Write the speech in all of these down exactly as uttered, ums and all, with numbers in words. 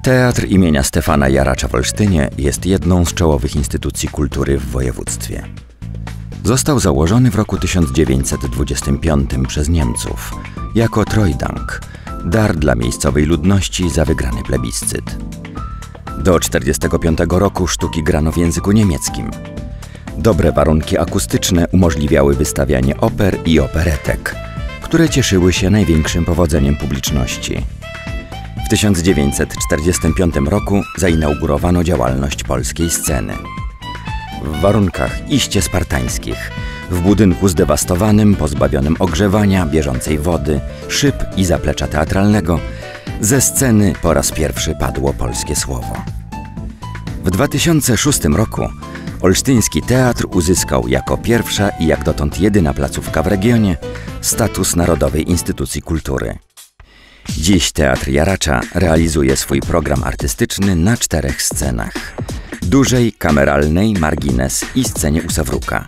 Teatr imienia Stefana Jaracza w Olsztynie jest jedną z czołowych instytucji kultury w województwie. Został założony w roku tysiąc dziewięćset dwudziestym piątym przez Niemców jako Treudank, dar dla miejscowej ludności za wygrany plebiscyt. Do tysiąc dziewięćset czterdziestego piątego roku sztuki grano w języku niemieckim. Dobre warunki akustyczne umożliwiały wystawianie oper i operetek, które cieszyły się największym powodzeniem publiczności. W tysiąc dziewięćset czterdziestym piątym roku zainaugurowano działalność polskiej sceny. W warunkach iście spartańskich, w budynku zdewastowanym, pozbawionym ogrzewania, bieżącej wody, szyb i zaplecza teatralnego, ze sceny po raz pierwszy padło polskie słowo. W dwa tysiące szóstym roku olsztyński teatr uzyskał jako pierwsza i jak dotąd jedyna placówka w regionie status Narodowej Instytucji Kultury. Dziś Teatr Jaracza realizuje swój program artystyczny na czterech scenach: dużej, kameralnej, margines i scenie u Sawruka.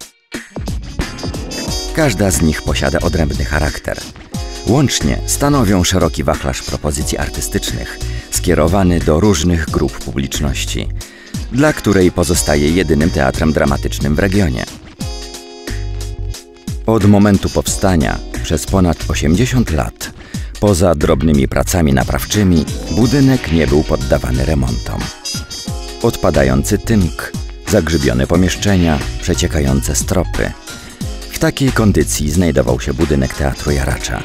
Każda z nich posiada odrębny charakter. Łącznie stanowią szeroki wachlarz propozycji artystycznych skierowany do różnych grup publiczności, dla której pozostaje jedynym teatrem dramatycznym w regionie. Od momentu powstania przez ponad osiemdziesiąt lat, poza drobnymi pracami naprawczymi, budynek nie był poddawany remontom. Odpadający tynk, zagrzybione pomieszczenia, przeciekające stropy. W takiej kondycji znajdował się budynek Teatru Jaracza.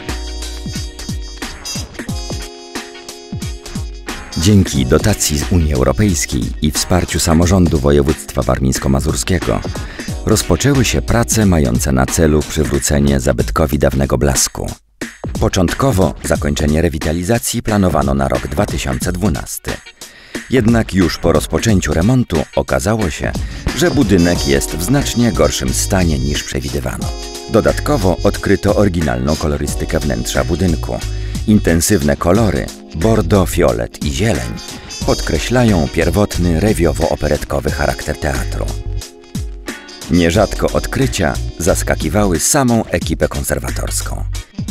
Dzięki dotacji z Unii Europejskiej i wsparciu samorządu województwa warmińsko-mazurskiego rozpoczęły się prace mające na celu przywrócenie zabytkowi dawnego blasku. Początkowo zakończenie rewitalizacji planowano na rok dwa tysiące dwunasty. Jednak już po rozpoczęciu remontu okazało się, że budynek jest w znacznie gorszym stanie niż przewidywano. Dodatkowo odkryto oryginalną kolorystykę wnętrza budynku. Intensywne kolory, bordo, fiolet i zieleń podkreślają pierwotny rewiowo-operetkowy charakter teatru. Nierzadko odkrycia zaskakiwały samą ekipę konserwatorską.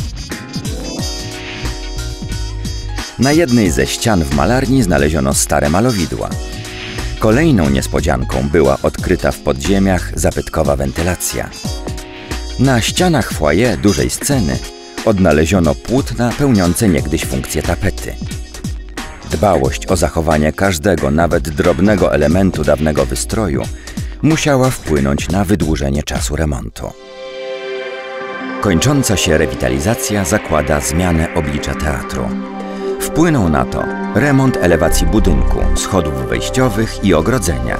Na jednej ze ścian w malarni znaleziono stare malowidła. Kolejną niespodzianką była odkryta w podziemiach zabytkowa wentylacja. Na ścianach foyer dużej sceny odnaleziono płótna pełniące niegdyś funkcję tapety. Dbałość o zachowanie każdego, nawet drobnego elementu dawnego wystroju musiała wpłynąć na wydłużenie czasu remontu. Kończąca się rewitalizacja zakłada zmianę oblicza teatru. Wpłynął na to remont elewacji budynku, schodów wejściowych i ogrodzenia.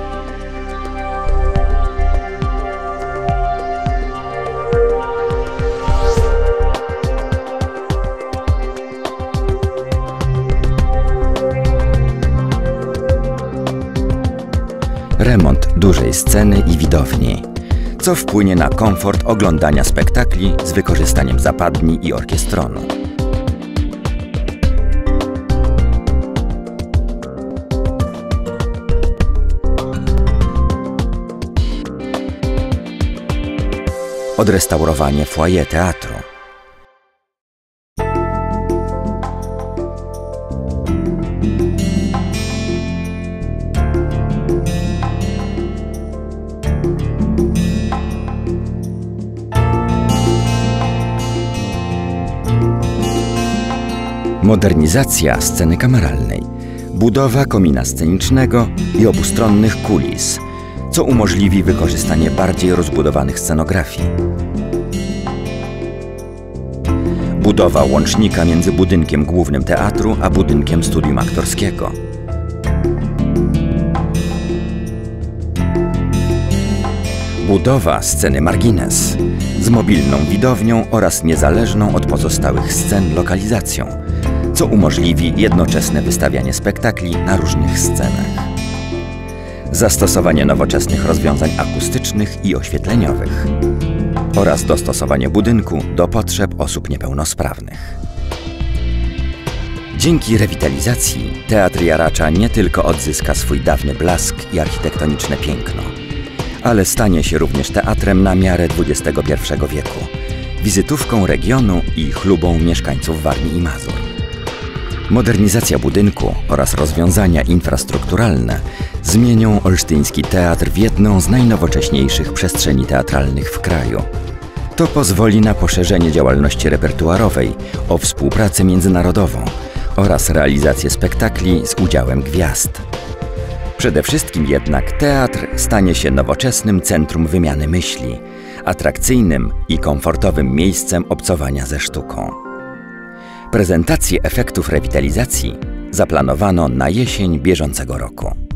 Remont dużej sceny i widowni, co wpłynie na komfort oglądania spektakli z wykorzystaniem zapadni i orkiestronu. Odrestaurowanie foyer teatru. Modernizacja sceny kameralnej, budowa komina scenicznego i obustronnych kulis, co umożliwi wykorzystanie bardziej rozbudowanych scenografii. Budowa łącznika między budynkiem głównym teatru a budynkiem studium aktorskiego. Budowa sceny margines z mobilną widownią oraz niezależną od pozostałych scen lokalizacją, co umożliwi jednoczesne wystawianie spektakli na różnych scenach. Zastosowanie nowoczesnych rozwiązań akustycznych i oświetleniowych oraz dostosowanie budynku do potrzeb osób niepełnosprawnych. Dzięki rewitalizacji Teatr Jaracza nie tylko odzyska swój dawny blask i architektoniczne piękno, ale stanie się również teatrem na miarę dwudziestego pierwszego wieku, wizytówką regionu i chlubą mieszkańców Warmii i Mazur. Modernizacja budynku oraz rozwiązania infrastrukturalne zmienią olsztyński teatr w jedną z najnowocześniejszych przestrzeni teatralnych w kraju. To pozwoli na poszerzenie działalności repertuarowej o współpracę międzynarodową oraz realizację spektakli z udziałem gwiazd. Przede wszystkim jednak teatr stanie się nowoczesnym centrum wymiany myśli, atrakcyjnym i komfortowym miejscem obcowania ze sztuką. Prezentację efektów rewitalizacji zaplanowano na jesień bieżącego roku.